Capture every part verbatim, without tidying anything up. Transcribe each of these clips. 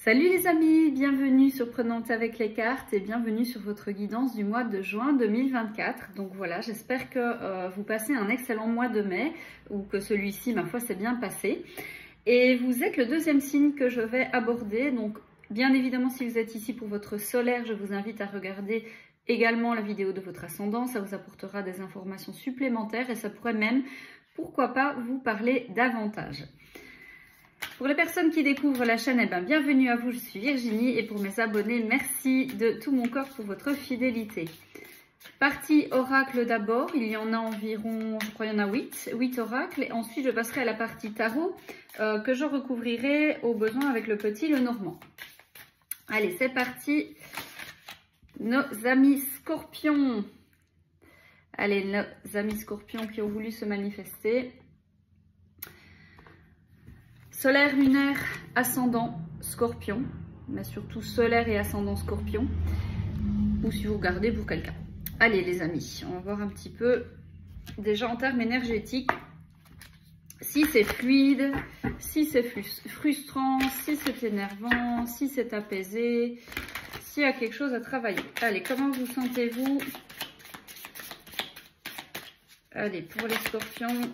Salut les amis, bienvenue sur Prenante avec les cartes et bienvenue sur votre guidance du mois de juin deux mille vingt-quatre. Donc voilà, j'espère que euh, vous passez un excellent mois de mai ou que celui-ci, ma foi, s'est bien passé. Et vous êtes le deuxième signe que je vais aborder. Donc bien évidemment, si vous êtes ici pour votre solaire, je vous invite à regarder également la vidéo de votre ascendant. Ça vous apportera des informations supplémentaires et ça pourrait même, pourquoi pas, vous parler davantage. Pour les personnes qui découvrent la chaîne, eh bien, bienvenue à vous, je suis Virginie et pour mes abonnés, merci de tout mon cœur pour votre fidélité. Partie oracle d'abord, il y en a environ, je crois il y en a huit, huit oracles et ensuite je passerai à la partie tarot euh, que je recouvrirai au besoin avec le petit Lenormand. Allez, c'est parti, nos amis scorpions. Allez, nos amis scorpions qui ont voulu se manifester. Solaire, lunaire, ascendant, scorpion, mais surtout solaire et ascendant scorpion, ou si vous regardez pour quelqu'un. Allez les amis, on va voir un petit peu, déjà en termes énergétiques, si c'est fluide, si c'est frustrant, si c'est énervant, si c'est apaisé, s'il y a quelque chose à travailler. Allez, comment vous sentez-vous? Allez, pour les scorpions...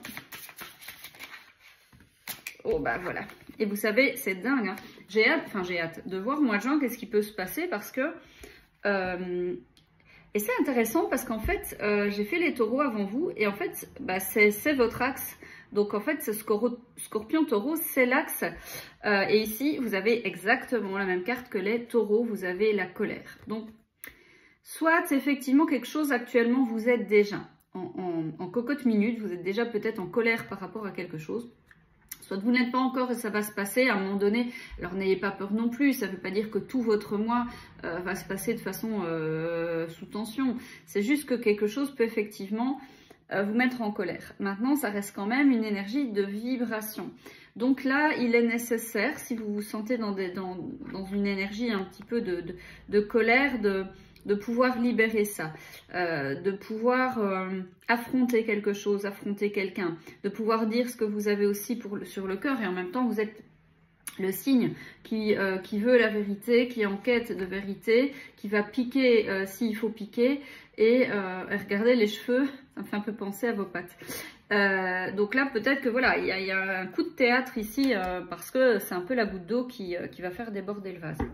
Oh bah voilà. Et vous savez, c'est dingue. Hein. J'ai hâte, enfin j'ai hâte de voir au mois de juin qu'est-ce qui peut se passer parce que... Euh, et c'est intéressant parce qu'en fait, euh, j'ai fait les taureaux avant vous et en fait, bah, c'est votre axe. Donc en fait, ce scorpion-taureau, c'est l'axe. Euh, et ici, vous avez exactement la même carte que les taureaux. Vous avez la colère. Donc, soit effectivement quelque chose actuellement, vous êtes déjà en, en, en cocotte minute. Vous êtes déjà peut-être en colère par rapport à quelque chose. Soit vous n'êtes pas encore et ça va se passer à un moment donné. Alors n'ayez pas peur non plus, ça ne veut pas dire que tout votre mois euh, va se passer de façon euh, sous tension. C'est juste que quelque chose peut effectivement euh, vous mettre en colère. Maintenant, ça reste quand même une énergie de vibration. Donc là, il est nécessaire, si vous vous sentez dans, des, dans, dans une énergie un petit peu de, de, de colère, de... de pouvoir libérer ça, euh, de pouvoir euh, affronter quelque chose, affronter quelqu'un, de pouvoir dire ce que vous avez aussi pour le, sur le cœur et en même temps vous êtes le signe qui, euh, qui veut la vérité, qui est en quête de vérité, qui va piquer euh, s'il faut piquer et, euh, et regardez les cheveux, ça me fait un peu penser à vos pattes. Euh, donc là peut-être que voilà, il y, y a un coup de théâtre ici euh, parce que c'est un peu la goutte d'eau qui, euh, qui va faire déborder le vase.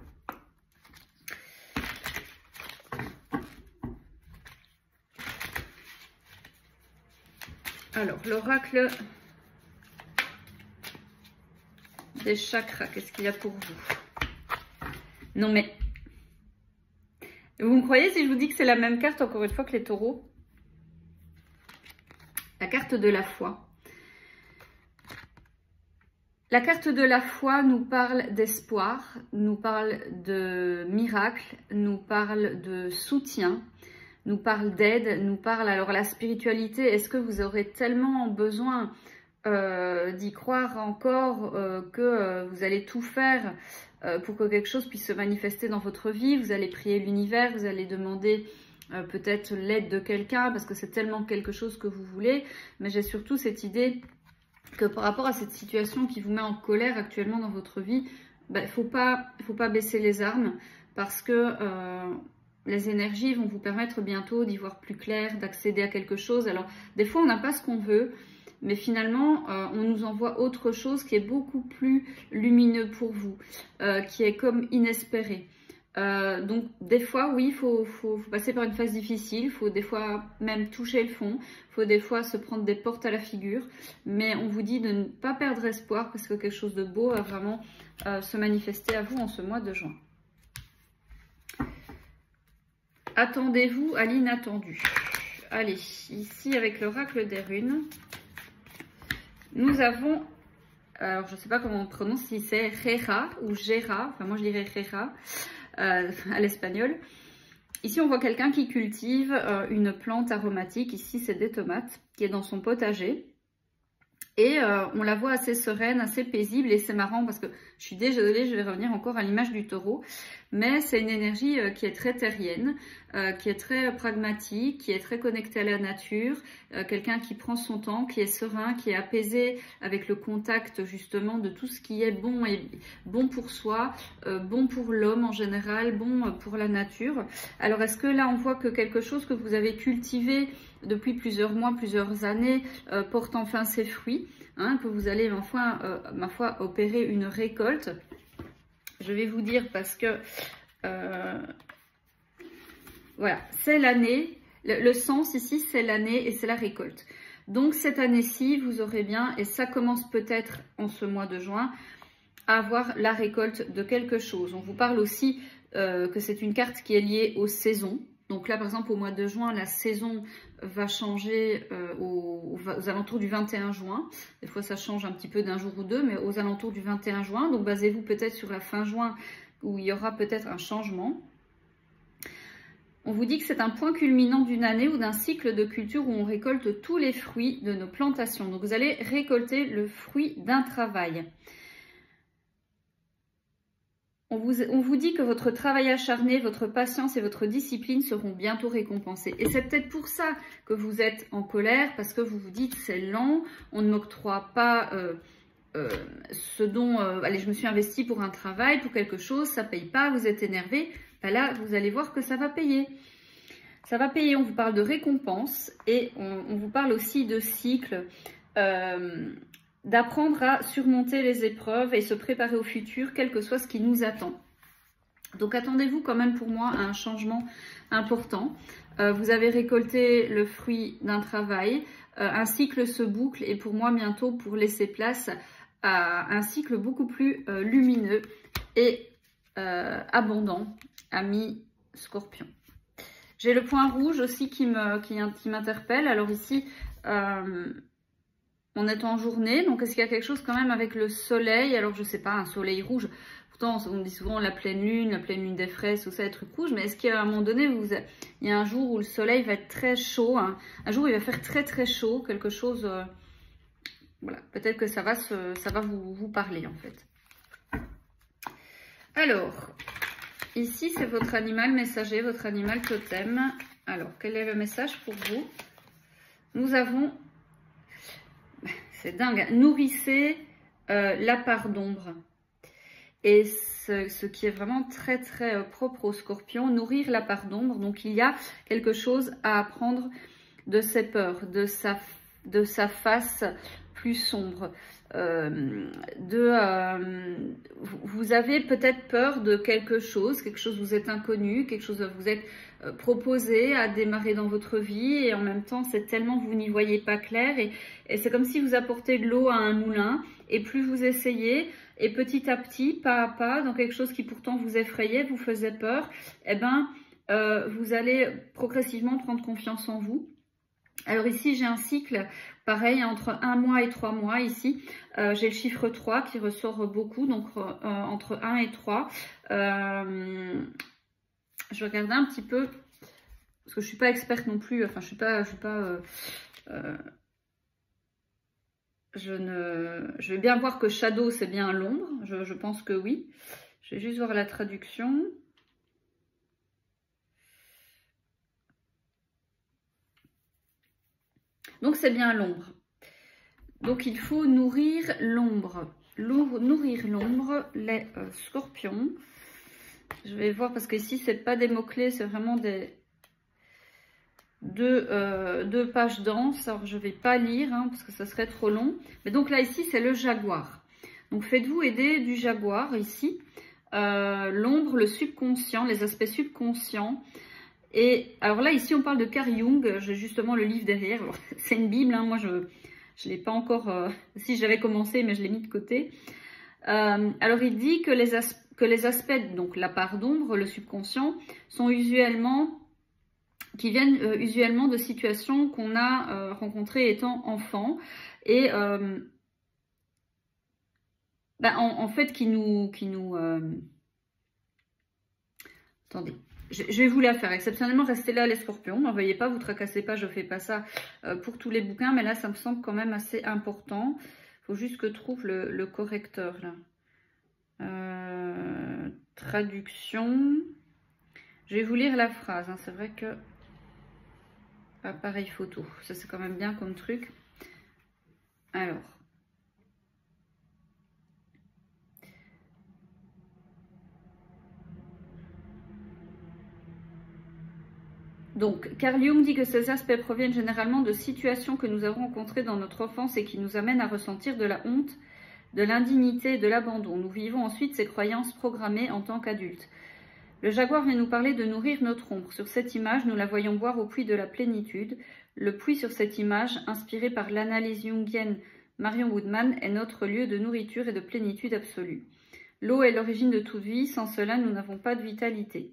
Alors, l'oracle des chakras, qu'est-ce qu'il y a pour vous? Non mais, vous me croyez si je vous dis que c'est la même carte encore une fois que les taureaux? La carte de la foi. La carte de la foi nous parle d'espoir, nous parle de miracle, nous parle de soutien, nous parle d'aide, nous parle, alors la spiritualité, est-ce que vous aurez tellement besoin euh, d'y croire encore euh, que euh, vous allez tout faire euh, pour que quelque chose puisse se manifester dans votre vie? Vous allez prier l'univers, vous allez demander euh, peut-être l'aide de quelqu'un parce que c'est tellement quelque chose que vous voulez, mais j'ai surtout cette idée que par rapport à cette situation qui vous met en colère actuellement dans votre vie, il ben, ne faut pas, faut pas baisser les armes parce que... Euh, les énergies vont vous permettre bientôt d'y voir plus clair, d'accéder à quelque chose. Alors, des fois, on n'a pas ce qu'on veut, mais finalement, euh, on nous envoie autre chose qui est beaucoup plus lumineux pour vous, euh, qui est comme inespéré. Euh, donc, des fois, oui, il faut, faut, faut passer par une phase difficile, il faut des fois même toucher le fond, il faut des fois se prendre des portes à la figure, mais on vous dit de ne pas perdre espoir parce que quelque chose de beau va vraiment euh, se manifester à vous en ce mois de juin. Attendez-vous à l'inattendu. Allez, ici avec l'oracle des runes, nous avons, alors je ne sais pas comment on prononce, si c'est Gera ou Gera, enfin moi je dirais Gera euh, à l'espagnol. Ici on voit quelqu'un qui cultive euh, une plante aromatique, ici c'est des tomates, qui est dans son potager. Et euh, on la voit assez sereine, assez paisible, et c'est marrant parce que je suis désolée, je vais revenir encore à l'image du taureau, mais c'est une énergie euh, qui est très terrienne, euh, qui est très pragmatique, qui est très connectée à la nature, euh, quelqu'un qui prend son temps, qui est serein, qui est apaisé avec le contact justement de tout ce qui est bon et bon pour soi, euh, bon pour l'homme en général, bon pour la nature. Alors est-ce que là on voit que quelque chose que vous avez cultivé depuis plusieurs mois, plusieurs années, euh, porte enfin ses fruits, hein, que vous allez enfin, euh, ma foi, opérer une récolte. Je vais vous dire parce que, euh, voilà, c'est l'année, le, le sens ici, c'est l'année et c'est la récolte. Donc cette année-ci, vous aurez bien, et ça commence peut-être en ce mois de juin, à avoir la récolte de quelque chose. On vous parle aussi euh, que c'est une carte qui est liée aux saisons. Donc là, par exemple, au mois de juin, la saison va changer euh, aux, aux alentours du vingt et un juin. Des fois, ça change un petit peu d'un jour ou deux, mais aux alentours du vingt et un juin. Donc, basez-vous peut-être sur la fin juin où il y aura peut-être un changement. On vous dit que c'est un point culminant d'une année ou d'un cycle de culture où on récolte tous les fruits de nos plantations. Donc, vous allez récolter le fruit d'un travail. On vous, on vous dit que votre travail acharné, votre patience et votre discipline seront bientôt récompensés. Et c'est peut-être pour ça que vous êtes en colère, parce que vous vous dites c'est lent, on ne m'octroie pas euh, euh, ce dont euh, allez, je me suis investi pour un travail, pour quelque chose, ça ne paye pas, vous êtes énervé. Ben là, vous allez voir que ça va payer. Ça va payer, on vous parle de récompense et on, on vous parle aussi de cycle. Euh, d'apprendre à surmonter les épreuves et se préparer au futur, quel que soit ce qui nous attend. Donc attendez-vous quand même pour moi à un changement important. Euh, vous avez récolté le fruit d'un travail, euh, un cycle se boucle et pour moi bientôt pour laisser place à un cycle beaucoup plus euh, lumineux et euh, abondant, ami Scorpion. J'ai le point rouge aussi qui me, qui, qui m'interpelle. Alors ici, euh, on est en journée, donc est-ce qu'il y a quelque chose quand même avec le soleil? Alors je sais pas, un soleil rouge, pourtant on dit souvent la pleine lune, la pleine lune des fraises, tout ça, les trucs rouges, mais est-ce qu'à un moment donné, vous, il y a un jour où le soleil va être très chaud, hein, un jour où il va faire très très chaud, quelque chose, euh, voilà, peut-être que ça va, se, ça va vous, vous parler en fait. Alors, ici c'est votre animal messager, votre animal totem. Alors, quel est le message pour vous? Nous avons... C'est dingue, nourrissez euh, la part d'ombre. Et ce, ce qui est vraiment très très euh, propre au Scorpion, nourrir la part d'ombre. Donc il y a quelque chose à apprendre de ses peurs, de sa, de sa face plus sombre. Euh, de, euh, vous avez peut-être peur de quelque chose, quelque chose vous êtes inconnu, quelque chose vous êtes euh, proposé à démarrer dans votre vie et en même temps c'est tellement que vous n'y voyez pas clair et, et c'est comme si vous apportez de l'eau à un moulin et plus vous essayez et petit à petit, pas à pas, dans quelque chose qui pourtant vous effrayait, vous faisait peur, eh ben euh, vous allez progressivement prendre confiance en vous. Alors ici, j'ai un cycle pareil entre un mois et trois mois ici. Euh, j'ai le chiffre trois qui ressort beaucoup, donc euh, entre un et trois. Euh, je regardais un petit peu, parce que je ne suis pas experte non plus, enfin je ne suis pas... Je, suis pas euh, euh, je, ne, je vais bien voir que shadow c'est bien l'ombre, je, je pense que oui. Je vais juste voir la traduction. Donc c'est bien l'ombre. Donc il faut nourrir l'ombre. Nourrir l'ombre, les euh, scorpions. Je vais voir parce qu'ici c'est pas des mots-clés, c'est vraiment des deux, euh, deux pages denses. Alors je vais pas lire hein, parce que ça serait trop long. Mais donc là ici c'est le jaguar. Donc faites-vous aider du jaguar ici. Euh, l'ombre, le subconscient, les aspects subconscients. Et alors là, ici, on parle de Carl Jung. J'ai justement le livre derrière. C'est une Bible. Hein. Moi, je ne l'ai pas encore... Euh, si, j'avais commencé, mais je l'ai mis de côté. Euh, alors, il dit que les, as que les aspects, donc la part d'ombre, le subconscient, sont usuellement... qui viennent euh, usuellement de situations qu'on a euh, rencontrées étant enfant. Et... Euh, ben, en, en fait, qui nous... Qui nous euh... Attendez. je, je vais vous la faire. Exceptionnellement, restez là les scorpions. N'envoyez pas, vous tracassez pas, je fais pas ça euh, pour tous les bouquins. Mais là, ça me semble quand même assez important. Il faut juste que je trouve le, le correcteur là. Euh, traduction. Je vais vous lire la phrase. Hein. C'est vrai que... Appareil photo. Ça, c'est quand même bien comme truc. Alors... Donc, Carl Jung dit que ces aspects proviennent généralement de situations que nous avons rencontrées dans notre enfance et qui nous amènent à ressentir de la honte, de l'indignité et de l'abandon. Nous vivons ensuite ces croyances programmées en tant qu'adultes. Le jaguar vient nous parler de nourrir notre ombre. Sur cette image, nous la voyons boire au puits de la plénitude. Le puits sur cette image, inspiré par l'analyse jungienne Marion Woodman, est notre lieu de nourriture et de plénitude absolue. L'eau est l'origine de toute vie, sans cela nous n'avons pas de vitalité.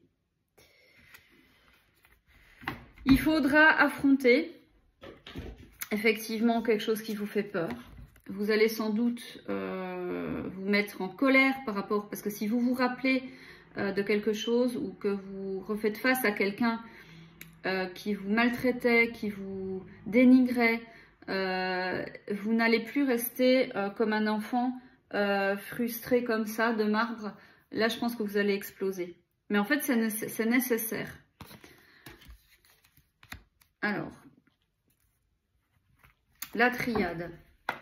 Il faudra affronter effectivement quelque chose qui vous fait peur. Vous allez sans doute euh, vous mettre en colère par rapport, parce que si vous vous rappelez euh, de quelque chose ou que vous refaites face à quelqu'un euh, qui vous maltraitait, qui vous dénigrait, euh, vous n'allez plus rester euh, comme un enfant euh, frustré comme ça, de marbre. Là, je pense que vous allez exploser. Mais en fait, c'est nécessaire. Alors, la triade.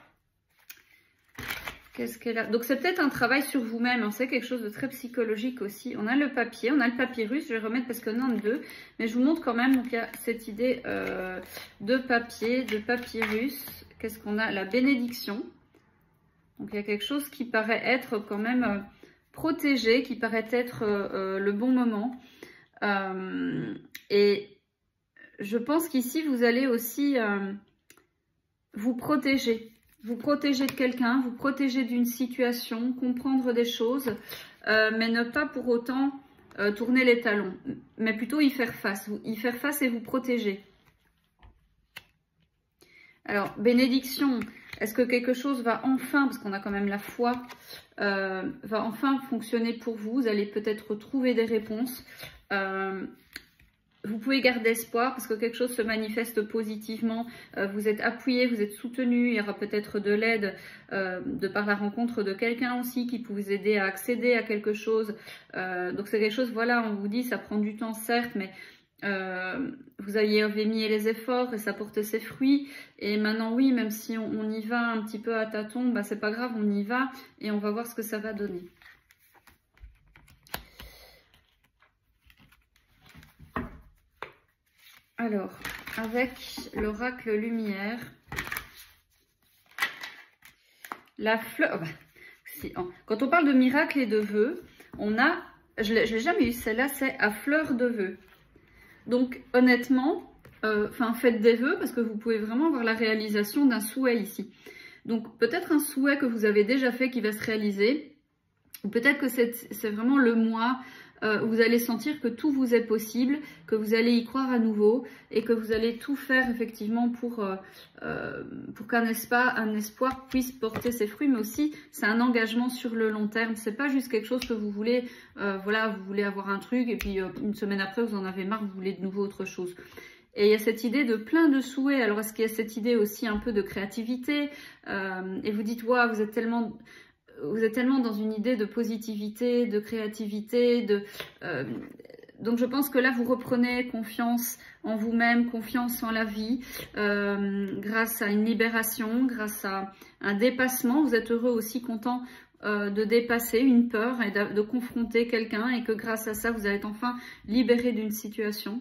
Qu'est-ce qu'elle a? Donc, c'est peut-être un travail sur vous-même. Hein, c'est quelque chose de très psychologique aussi. On a le papier, on a le papyrus. Je vais remettre parce qu'on en a deux. Mais je vous montre quand même. Donc, il y a cette idée euh, de papier, de papyrus. Qu'est-ce qu'on a? La bénédiction. Donc, il y a quelque chose qui paraît être quand même euh, protégé, qui paraît être euh, le bon moment. Euh, et... Je pense qu'ici, vous allez aussi euh, vous protéger. Vous protéger de quelqu'un, vous protéger d'une situation, comprendre des choses, euh, mais ne pas pour autant euh, tourner les talons, mais plutôt y faire face. Y faire face et vous protéger. Alors, bénédiction, est-ce que quelque chose va enfin, parce qu'on a quand même la foi, euh, va enfin fonctionner pour vous? Vous allez peut-être trouver des réponses. Euh, Vous pouvez garder espoir parce que quelque chose se manifeste positivement. Euh, vous êtes appuyé, vous êtes soutenu. Il y aura peut-être de l'aide euh, de par la rencontre de quelqu'un aussi qui peut vous aider à accéder à quelque chose. Euh, donc c'est quelque chose, voilà, on vous dit, ça prend du temps certes, mais euh, vous avez mis les efforts et ça porte ses fruits. Et maintenant, oui, même si on, on y va un petit peu à tâtons, bah, c'est pas grave, on y va et on va voir ce que ça va donner. Alors, avec l'oracle lumière, la fleur... Oh bah, si, oh. Quand on parle de miracle et de vœux, on a... Je ne l'ai jamais eu, celle-là, c'est à fleur de vœux. Donc, honnêtement, euh, faites des vœux parce que vous pouvez vraiment avoir la réalisation d'un souhait ici. Donc, peut-être un souhait que vous avez déjà fait qui va se réaliser. Ou peut-être que c'est vraiment le mois... Euh, vous allez sentir que tout vous est possible, que vous allez y croire à nouveau et que vous allez tout faire effectivement pour, euh, euh, pour qu'un espoir, un espoir puisse porter ses fruits, mais aussi c'est un engagement sur le long terme. C'est pas juste quelque chose que vous voulez, euh, voilà, vous voulez avoir un truc et puis euh, une semaine après vous en avez marre, vous voulez de nouveau autre chose. Et il y a cette idée de plein de souhaits. Alors est-ce qu'il y a cette idée aussi un peu de créativité euh, et vous dites, waouh, vous êtes tellement... Vous êtes tellement dans une idée de positivité, de créativité, de, euh, donc je pense que là vous reprenez confiance en vous-même, confiance en la vie, euh, grâce à une libération, grâce à un dépassement. Vous êtes heureux aussi, content euh, de dépasser une peur et de, de confronter quelqu'un et que grâce à ça vous allez être enfin libéré d'une situation.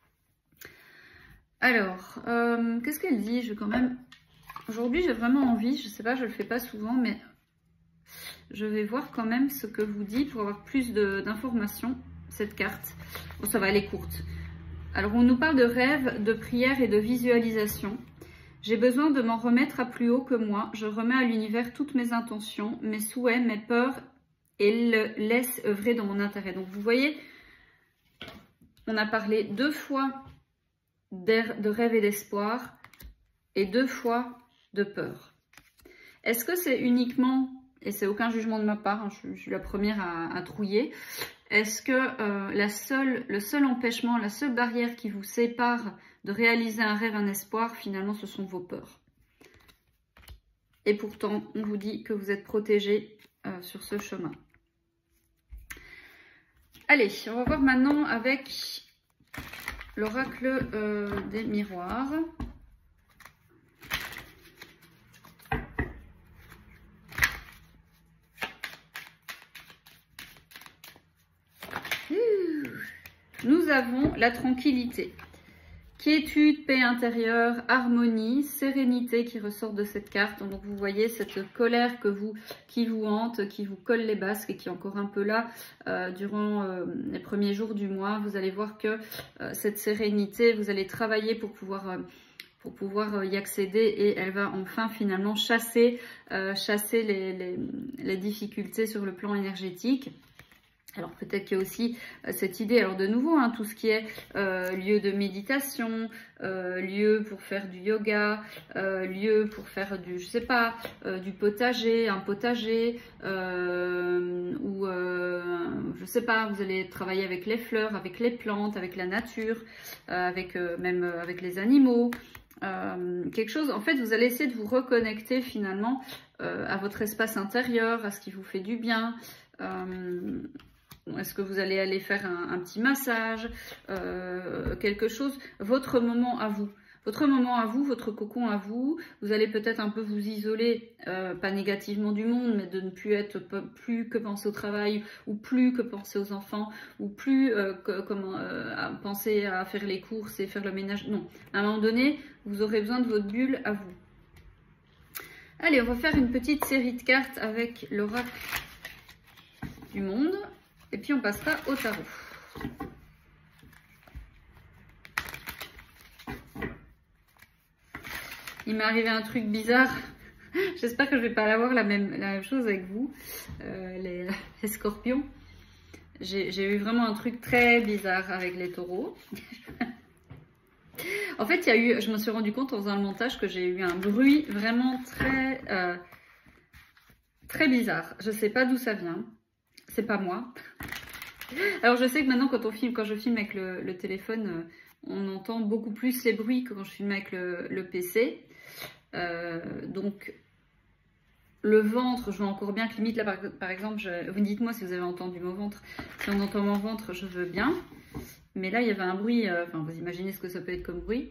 Alors, euh, qu'est-ce qu'elle dit? Je vais quand même... Aujourd'hui j'ai vraiment envie, je sais pas, je le fais pas souvent, mais... Je vais voir quand même ce que vous dit pour avoir plus d'informations, cette carte. Bon, ça va, elle est courte. Alors, on nous parle de rêve, de prière et de visualisation. J'ai besoin de m'en remettre à plus haut que moi. Je remets à l'univers toutes mes intentions, mes souhaits, mes peurs et le laisse œuvrer dans mon intérêt. Donc, vous voyez, on a parlé deux fois de rêve et d'espoir et deux fois de peur. Est-ce que c'est uniquement... Et c'est aucun jugement de ma part, hein, je, je suis la première à, à trouiller. Est-ce que euh, la seule, le seul empêchement, la seule barrière qui vous sépare de réaliser un rêve, un espoir, finalement, ce sont vos peurs. Et pourtant, on vous dit que vous êtes protégé euh, sur ce chemin. Allez, on va voir maintenant avec l'oracle euh, des miroirs. Nous avons la tranquillité, quiétude, paix intérieure, harmonie, sérénité qui ressort de cette carte. Donc vous voyez cette colère que vous, qui vous hante, qui vous colle les basques et qui est encore un peu là euh, durant euh, les premiers jours du mois. Vous allez voir que euh, cette sérénité, vous allez travailler pour pouvoir... Euh, pour pouvoir y accéder et elle va enfin finalement chasser, euh, chasser les, les, les difficultés sur le plan énergétique. Alors peut-être qu'il y a aussi euh, cette idée, alors de nouveau, hein, tout ce qui est euh, lieu de méditation, euh, lieu pour faire du yoga, euh, lieu pour faire du, je sais pas, euh, du potager, un potager, euh, ou euh, je sais pas, vous allez travailler avec les fleurs, avec les plantes, avec la nature, euh, avec euh, même euh, avec les animaux. Euh, quelque chose, en fait, vous allez essayer de vous reconnecter finalement euh, à votre espace intérieur, à ce qui vous fait du bien. Euh, Est-ce que vous allez aller faire un, un petit massage, euh, quelque chose, votre moment à vous. Votre moment à vous, votre cocon à vous, vous allez peut-être un peu vous isoler, euh, pas négativement du monde, mais de ne plus être plus que penser au travail, ou plus que penser aux enfants, ou plus euh, que, comment, euh, à penser à faire les courses et faire le ménage. Non, à un moment donné, vous aurez besoin de votre bulle à vous. Allez, on va faire une petite série de cartes avec l'oracle du monde, et puis on passera au tarot. Il m'est arrivé un truc bizarre. J'espère que je ne vais pas avoir la même, la même chose avec vous, euh, les, les scorpions. J'ai eu vraiment un truc très bizarre avec les taureaux. En fait, il y a eu, je me suis rendu compte en faisant le montage que j'ai eu un bruit vraiment très, euh, très bizarre. Je ne sais pas d'où ça vient. C'est pas moi. Alors je sais que maintenant quand on filme, quand je filme avec le, le téléphone, on entend beaucoup plus les bruits que quand je filme avec le, le P C. Euh, donc le ventre, je vois encore bien que limite là par, par exemple, je, vous dites-moi si vous avez entendu mon ventre. Si on entend mon ventre, je veux bien. Mais là il y avait un bruit, euh, enfin vous imaginez ce que ça peut être comme bruit.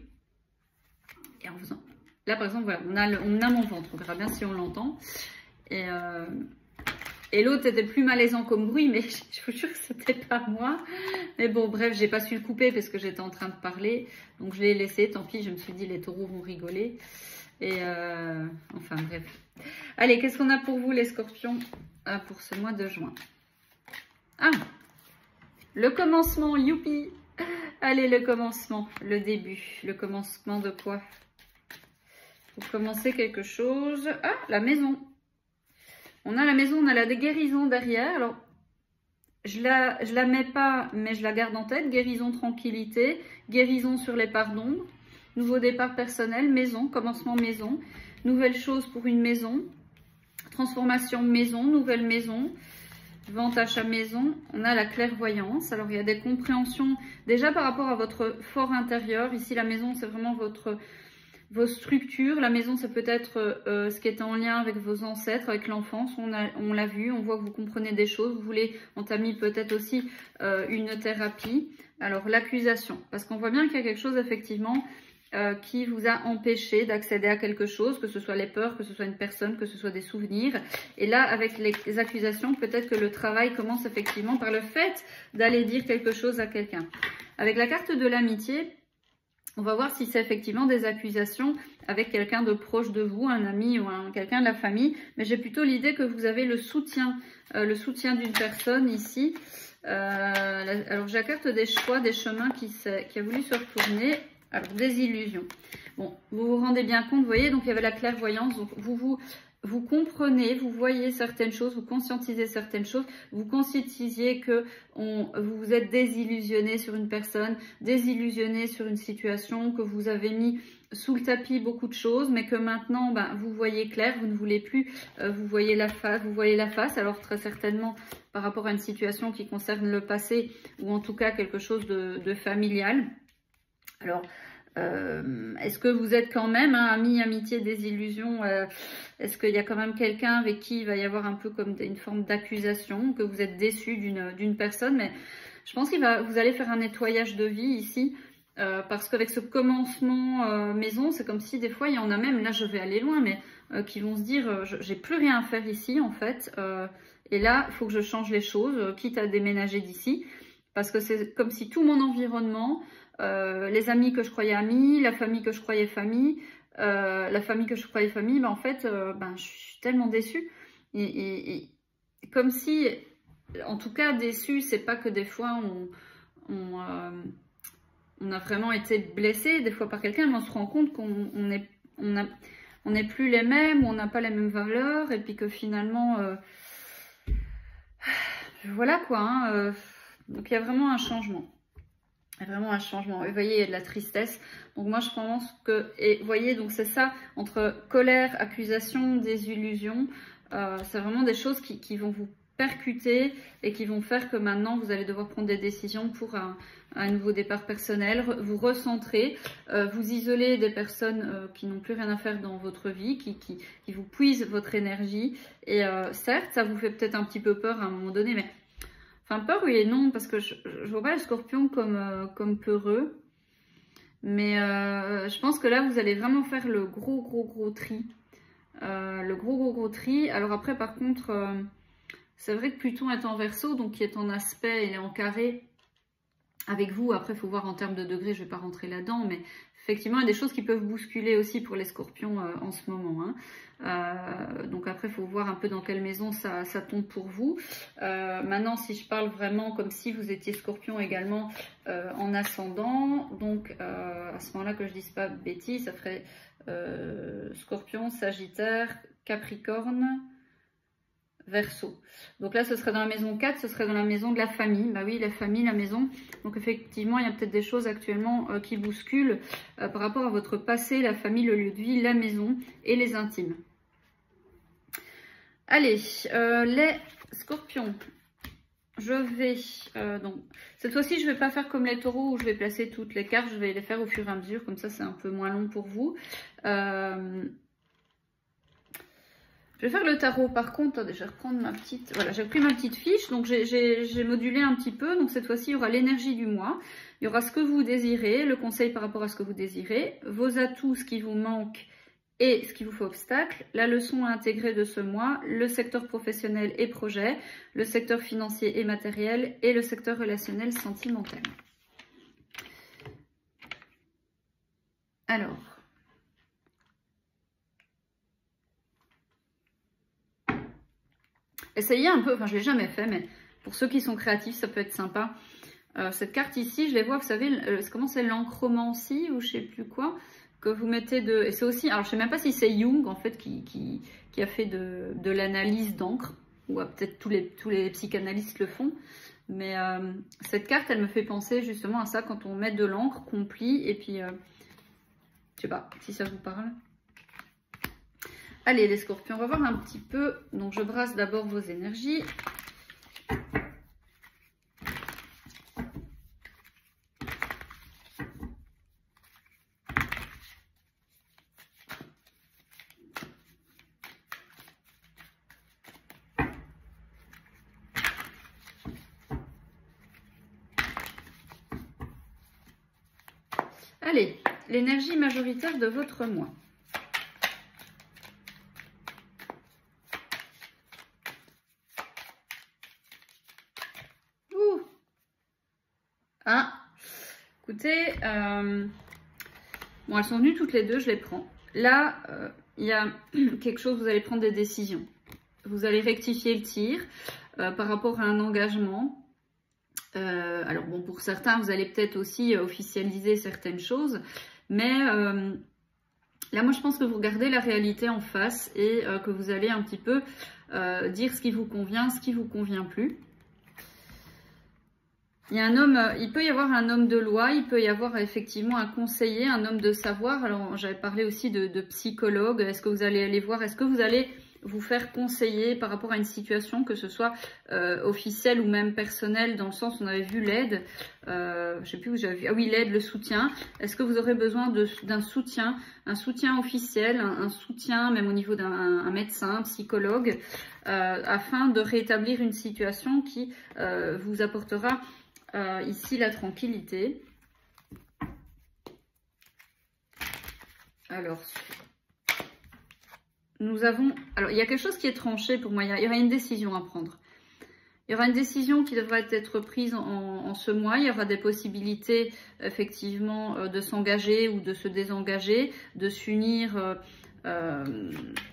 Et en faisant, là par exemple voilà, on a, le, on a mon ventre, on verra bien si on l'entend. Et euh, Et l'autre était plus malaisant comme bruit, mais je vous jure que c'était pas moi. Mais bon, bref, j'ai pas su le couper parce que j'étais en train de parler. Donc je l'ai laissé, tant pis, je me suis dit les taureaux vont rigoler. Et euh, enfin bref. Allez, qu'est-ce qu'on a pour vous les scorpions ah, pour ce mois de juin? Ah, le commencement, youpi. Allez, le commencement, le début. Le commencement de quoi? Pour commencer quelque chose. Ah, la maison. On a la maison, on a la guérison derrière. Alors, je la, je la mets pas, mais je la garde en tête. Guérison, tranquillité. Guérison sur les pardons. Nouveau départ personnel, maison, commencement maison. Nouvelle chose pour une maison. Transformation maison, nouvelle maison. Vente, achat maison. On a la clairvoyance. Alors, il y a des compréhensions déjà par rapport à votre fort intérieur. Ici, la maison, c'est vraiment votre... vos structures. La maison, ça peut être euh, ce qui est en lien avec vos ancêtres, avec l'enfance. On l'a on l'a vu, on voit que vous comprenez des choses. Vous voulez entamer peut-être aussi euh, une thérapie. Alors, l'accusation. Parce qu'on voit bien qu'il y a quelque chose, effectivement, euh, qui vous a empêché d'accéder à quelque chose, que ce soit les peurs, que ce soit une personne, que ce soit des souvenirs. Et là, avec les, les accusations, peut-être que le travail commence effectivement par le fait d'aller dire quelque chose à quelqu'un. Avec la carte de l'amitié, on va voir si c'est effectivement des accusations avec quelqu'un de proche de vous, un ami ou un, quelqu'un de la famille. Mais j'ai plutôt l'idée que vous avez le soutien, euh, le soutien d'une personne ici. Euh, alors j'ai la carte des choix, des chemins qui, qui a voulu se retourner. Alors des illusions. Bon, vous vous rendez bien compte, vous voyez, donc il y avait la clairvoyance. Donc vous vous, vous comprenez, vous voyez certaines choses, vous conscientisez certaines choses, vous conscientisiez que on, vous vous êtes désillusionné sur une personne, désillusionné sur une situation, que vous avez mis sous le tapis beaucoup de choses, mais que maintenant ben, vous voyez clair, vous ne voulez plus, euh, vous voyez la face, vous voyez la face, alors très certainement par rapport à une situation qui concerne le passé, ou en tout cas quelque chose de, de familial. Alors, Euh, est-ce que vous êtes quand même, hein, amis, amitié, désillusion, euh, est-ce qu'il y a quand même quelqu'un avec qui il va y avoir un peu comme une forme d'accusation, que vous êtes déçu d'une d'une personne, mais je pense qu'il va, vous allez faire un nettoyage de vie ici, euh, parce qu'avec ce commencement euh, maison, c'est comme si des fois il y en a même, là je vais aller loin, mais euh, qui vont se dire, euh, j'ai plus rien à faire ici en fait, euh, et là il faut que je change les choses, euh, quitte à déménager d'ici, parce que c'est comme si tout mon environnement, Euh, les amis que je croyais amis, la famille que je croyais famille, euh, la famille que je croyais famille, ben en fait, euh, ben, je suis tellement déçue. Et, et, et comme si, en tout cas, déçue, c'est pas que des fois on, on, euh, on a vraiment été blessé, des fois par quelqu'un, mais on se rend compte qu'on on est, on a, on n'est plus les mêmes, on n'a pas les mêmes valeurs, et puis que finalement, euh, voilà quoi. Hein, euh, donc il y a vraiment un changement. Vraiment un changement. Et vous voyez, il y a de la tristesse. Donc moi, je pense que... Et vous voyez, donc c'est ça, entre colère, accusation, désillusion. Euh, c'est vraiment des choses qui, qui vont vous percuter et qui vont faire que maintenant, vous allez devoir prendre des décisions pour un, un nouveau départ personnel. Vous recentrer, euh, vous isoler des personnes euh, qui n'ont plus rien à faire dans votre vie, qui, qui, qui vous puisent votre énergie. Et euh, certes, ça vous fait peut-être un petit peu peur à un moment donné, mais... Enfin, peur, oui et non, parce que je ne vois pas le scorpion comme, euh, comme peureux. Mais euh, je pense que là, vous allez vraiment faire le gros, gros, gros tri. Euh, le gros, gros, gros tri. Alors après, par contre, euh, c'est vrai que Pluton est en Verseau, donc qui est en aspect, il est en carré avec vous. Après, il faut voir en termes de degrés, je ne vais pas rentrer là-dedans, mais effectivement, il y a des choses qui peuvent bousculer aussi pour les scorpions euh, en ce moment. Hein. Euh, donc après, il faut voir un peu dans quelle maison ça, ça tombe pour vous. Euh, maintenant, si je parle vraiment comme si vous étiez scorpion également euh, en ascendant, donc euh, à ce moment-là, que je ne dise pas de bêtises, ça ferait euh, scorpion, sagittaire, capricorne, Verseau. Donc là, ce serait dans la maison quatre, ce serait dans la maison de la famille. Bah oui, la famille, la maison. Donc effectivement, il y a peut-être des choses actuellement euh, qui bousculent euh, par rapport à votre passé, la famille, le lieu de vie, la maison et les intimes. Allez, euh, les scorpions. Je vais, euh, donc, cette fois-ci, je ne vais pas faire comme les taureaux où je vais placer toutes les cartes. Je vais les faire au fur et à mesure, comme ça, c'est un peu moins long pour vous. Euh... Je vais faire le tarot par contre, attendez, je vais reprendre ma petite, voilà, j'ai repris ma petite fiche, donc j'ai modulé un petit peu, donc cette fois-ci il y aura l'énergie du mois, il y aura ce que vous désirez, le conseil par rapport à ce que vous désirez, vos atouts, ce qui vous manque et ce qui vous fait obstacle, la leçon à intégrer de ce mois, le secteur professionnel et projet, le secteur financier et matériel et le secteur relationnel sentimental. Alors... Essayez un peu, enfin je ne l'ai jamais fait, mais pour ceux qui sont créatifs, ça peut être sympa. Euh, cette carte ici, je les vois, vous savez, euh, comment c'est l'encromancie ou je sais plus quoi, que vous mettez de... Et c'est aussi, alors je ne sais même pas si c'est Jung en fait qui, qui, qui a fait de, de l'analyse d'encre, ou euh, peut-être tous les, tous les psychanalystes le font, mais euh, cette carte, elle me fait penser justement à ça quand on met de l'encre, qu'on plie, et puis, euh, je sais pas si ça vous parle. Allez les scorpions, on va voir un petit peu. Donc je brasse d'abord vos énergies. Allez, l'énergie majoritaire de votre mois. Ah, écoutez, euh, bon, elles sont venues toutes les deux, je les prends. Là, euh, il y a quelque chose, vous allez prendre des décisions. Vous allez rectifier le tir euh, par rapport à un engagement. Euh, alors bon, pour certains, vous allez peut-être aussi officialiser certaines choses, mais euh, Là, moi, je pense que vous regardez la réalité en face et euh, que vous allez un petit peu euh, dire ce qui vous convient, ce qui vous convient plus. Il y a un homme, il peut y avoir un homme de loi, il peut y avoir effectivement un conseiller, un homme de savoir. Alors, j'avais parlé aussi de, de psychologue. Est-ce que vous allez aller voir, est-ce que vous allez vous faire conseiller par rapport à une situation, que ce soit euh, officielle ou même personnelle, dans le sens où on avait vu l'aide, euh, je sais plus où j'avais vu, ah oui, l'aide, le soutien. Est-ce que vous aurez besoin d'un soutien, un soutien officiel, un, un soutien même au niveau d'un médecin, un psychologue, euh, afin de rétablir une situation qui euh, vous apportera euh, ici la tranquillité. Alors, nous avons... Alors, il y a quelque chose qui est tranché pour moi. Il y aura une décision à prendre. Il y aura une décision qui devrait être prise en, en ce mois. Il y aura des possibilités, effectivement, de s'engager ou de se désengager, de s'unir. Euh, euh...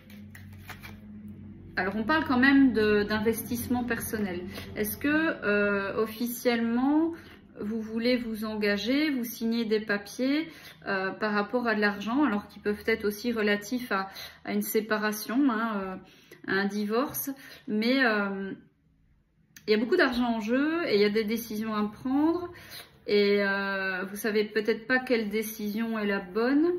Alors, on parle quand même d'investissement personnel. Est-ce que, euh, officiellement, vous voulez vous engager, vous signer des papiers euh, par rapport à de l'argent, alors qui peuvent être aussi relatifs à, à une séparation, hein, euh, à un divorce, mais euh, il y a beaucoup d'argent en jeu et il y a des décisions à prendre et euh, vous savez peut-être pas quelle décision est la bonne.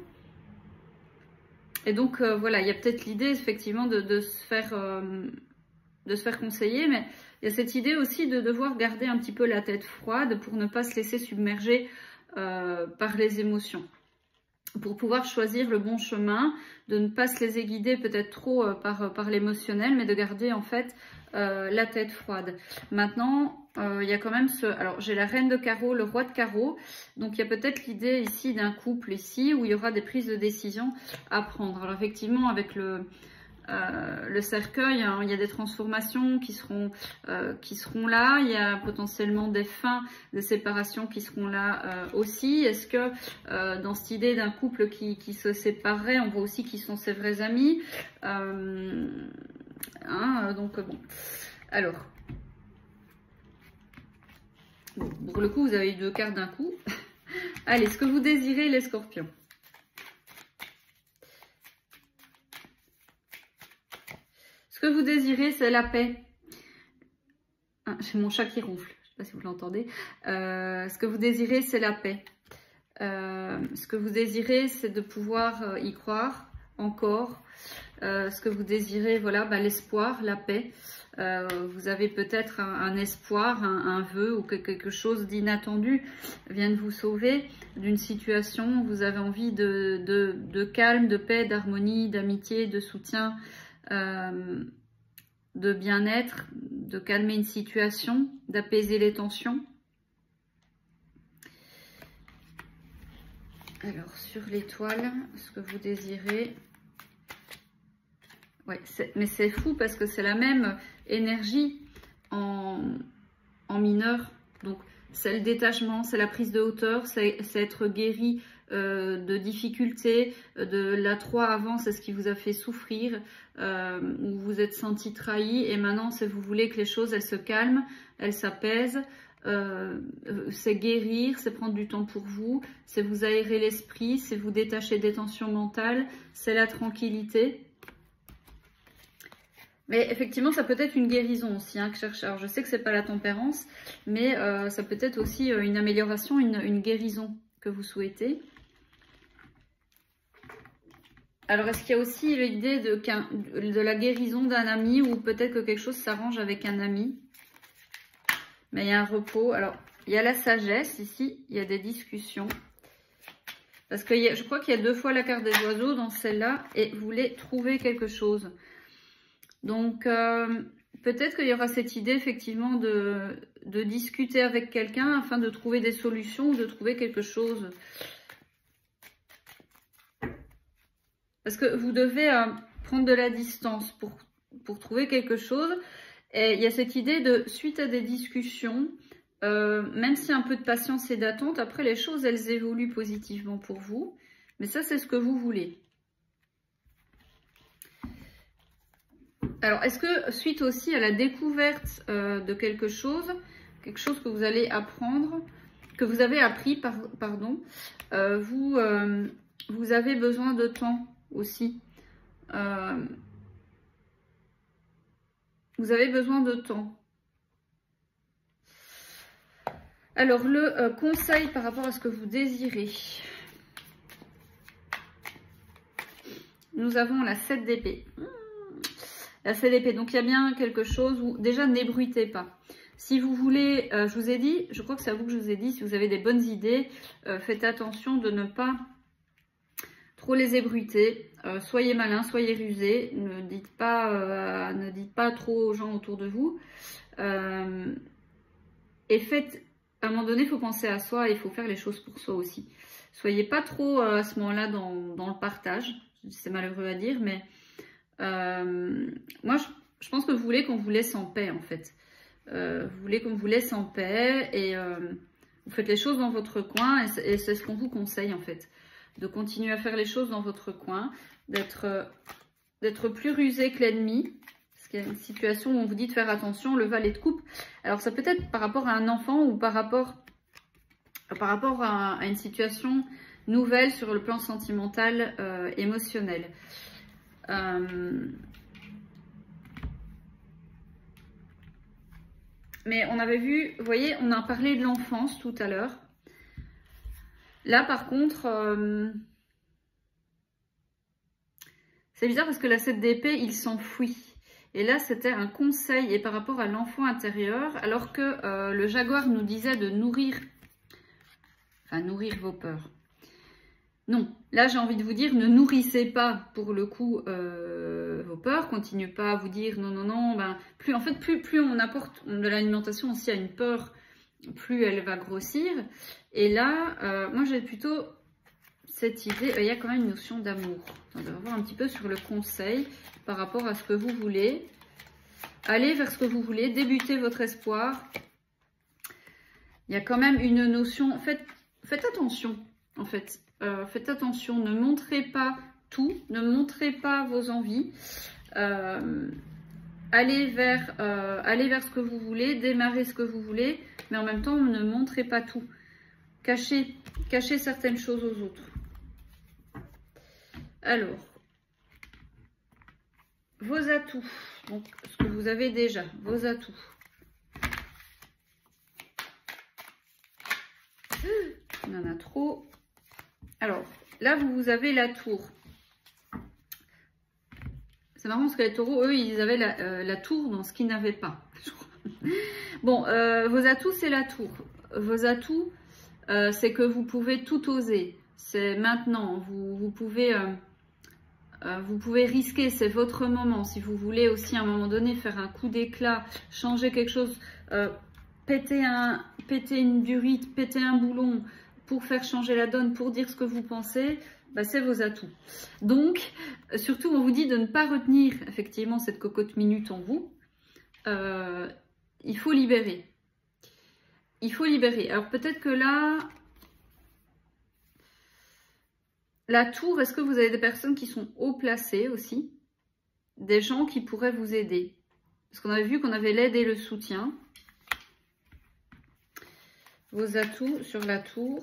Et donc euh, voilà, il y a peut-être l'idée effectivement de, de se faire euh, de se faire conseiller, mais il y a cette idée aussi de devoir garder un petit peu la tête froide pour ne pas se laisser submerger euh, par les émotions. Pour pouvoir choisir le bon chemin, de ne pas se laisser guider peut-être trop euh, par, par l'émotionnel, mais de garder en fait euh, la tête froide. Maintenant, euh, il y a quand même ce... Alors, j'ai la reine de carreau, le roi de carreau. Donc, il y a peut-être l'idée ici d'un couple ici où il y aura des prises de décision à prendre. Alors, effectivement, avec le... Euh, le cercueil, hein, il y a des transformations qui seront, euh, qui seront là, il y a potentiellement des fins de séparation qui seront là euh, aussi. Est-ce que euh, dans cette idée d'un couple qui, qui se séparerait, on voit aussi qui sont ses vrais amis, euh, hein, donc bon, alors, bon, pour le coup vous avez eu deux cartes d'un coup. Allez, ce que vous désirez les scorpions. Ce que vous désirez, c'est la paix. Ah, j'ai mon chat qui ronfle, je ne sais pas si vous l'entendez. Euh, ce que vous désirez, c'est la paix. Euh, ce que vous désirez, c'est de pouvoir y croire encore. Euh, ce que vous désirez, voilà, bah, l'espoir, la paix. Euh, vous avez peut-être un, un espoir, un, un vœu ou que quelque chose d'inattendu vient de vous sauver d'une situation. Vous avez envie de, de, de calme, de paix, d'harmonie, d'amitié, de soutien. Euh, de bien-être, de calmer une situation, d'apaiser les tensions. Alors, sur l'étoile, ce que vous désirez... Ouais, mais c'est fou parce que c'est la même énergie en, en mineur. Donc, c'est le détachement, c'est la prise de hauteur, c'est être guéri euh, de difficultés, de la trois avant, c'est ce qui vous a fait souffrir, euh, où vous êtes senti trahi, et maintenant, c'est vous voulez que les choses, elles se calment, elles s'apaisent, euh, c'est guérir, c'est prendre du temps pour vous, c'est vous aérer l'esprit, c'est vous détacher des tensions mentales, c'est la tranquillité. Mais effectivement, ça peut être une guérison aussi, hein, que cherche. Alors, je sais que c'est pas la tempérance, mais euh, ça peut être aussi euh, une amélioration, une, une guérison que vous souhaitez. Alors, est-ce qu'il y a aussi l'idée de, de la guérison d'un ami ou peut-être que quelque chose s'arrange avec un ami? Mais il y a un repos. Alors, il y a la sagesse ici, il y a des discussions. Parce que il y a, je crois qu'il y a deux fois la carte des oiseaux dans celle-là et vous voulez trouver quelque chose. Donc, euh, peut-être qu'il y aura cette idée, effectivement, de, de discuter avec quelqu'un afin de trouver des solutions ou de trouver quelque chose. Parce que vous devez euh, prendre de la distance pour, pour trouver quelque chose. Et il y a cette idée de, suite à des discussions, euh, même s'il y a un peu de patience et d'attente, après les choses, elles évoluent positivement pour vous. Mais ça, c'est ce que vous voulez. Alors, est-ce que suite aussi à la découverte euh, de quelque chose, quelque chose que vous allez apprendre, que vous avez appris, par, pardon, euh, vous, euh, vous avez besoin de temps aussi. Euh, vous avez besoin de temps. Alors, le euh, conseil par rapport à ce que vous désirez. Nous avons la sept d'épée. La sept d'épée, donc il y a bien quelque chose où, déjà, n'ébruitez pas. Si vous voulez, euh, je vous ai dit, je crois que c'est à vous que je vous ai dit, si vous avez des bonnes idées, euh, faites attention de ne pas trop les ébruiter. Euh, soyez malin, soyez rusé. Ne dites pas, euh, ne dites pas trop aux gens autour de vous. Euh, et faites... À un moment donné, il faut penser à soi et il faut faire les choses pour soi aussi. Soyez pas trop euh, à ce moment-là dans, dans le partage. C'est malheureux à dire, mais euh, moi, je, je pense que vous voulez qu'on vous laisse en paix, en fait. Euh, vous voulez qu'on vous laisse en paix et euh, vous faites les choses dans votre coin et c'est ce qu'on vous conseille, en fait. De continuer à faire les choses dans votre coin, d'être euh, d'être plus rusé que l'ennemi. Il y a une situation où on vous dit de faire attention, le valet de coupe. Alors ça peut être par rapport à un enfant ou par rapport, par rapport à, à une situation nouvelle sur le plan sentimental, euh, émotionnel. Euh... Mais on avait vu, vous voyez, on a parlé de l'enfance tout à l'heure. Là par contre, euh... c'est bizarre parce que la sept d'épée, il s'enfuit. Et là, c'était un conseil et par rapport à l'enfant intérieur, alors que euh, le jaguar nous disait de nourrir, enfin nourrir vos peurs. Non, là j'ai envie de vous dire, ne nourrissez pas pour le coup euh, vos peurs, continuez pas à vous dire non, non, non, ben, plus, en fait, plus, plus on apporte de l'alimentation aussi à une peur, plus elle va grossir. Et là, euh, moi j'ai plutôt cette idée, il y a quand même une notion d'amour. On va voir un petit peu sur le conseil par rapport à ce que vous voulez. Allez vers ce que vous voulez, débutez votre espoir. Il y a quand même une notion, faites, faites attention en fait. Euh, faites attention, ne montrez pas tout, ne montrez pas vos envies. Euh, allez, vers, euh, allez vers ce que vous voulez, démarrez ce que vous voulez, mais en même temps, ne montrez pas tout. Cachez, cachez certaines choses aux autres. Alors, vos atouts, donc ce que vous avez déjà, vos atouts. On en a trop. Alors, là, vous avez la tour. C'est marrant parce que les taureaux, eux, ils avaient la, euh, la tour dans ce qu'ils n'avaient pas. Bon, euh, vos atouts, c'est la tour. Vos atouts, euh, c'est que vous pouvez tout oser. C'est maintenant. Vous, vous pouvez... Euh, Euh, vous pouvez risquer, c'est votre moment. Si vous voulez aussi à un moment donné faire un coup d'éclat, changer quelque chose, euh, péter, un, péter une durite, péter un boulon pour faire changer la donne, pour dire ce que vous pensez, bah, c'est vos atouts. Donc, surtout, on vous dit de ne pas retenir effectivement cette cocotte minute en vous. Euh, il faut libérer. Il faut libérer. Alors peut-être que là... La tour, est-ce que vous avez des personnes qui sont haut placées aussi? Des gens qui pourraient vous aider? Parce qu'on avait vu qu'on avait l'aide et le soutien. Vos atouts sur la tour.